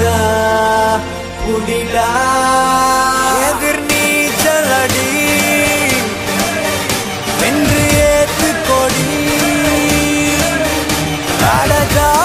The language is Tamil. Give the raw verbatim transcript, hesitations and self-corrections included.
மூச்சா புடிலா எதிர் நீச்சலடி வென்று ஏத்து கொடி அடஜா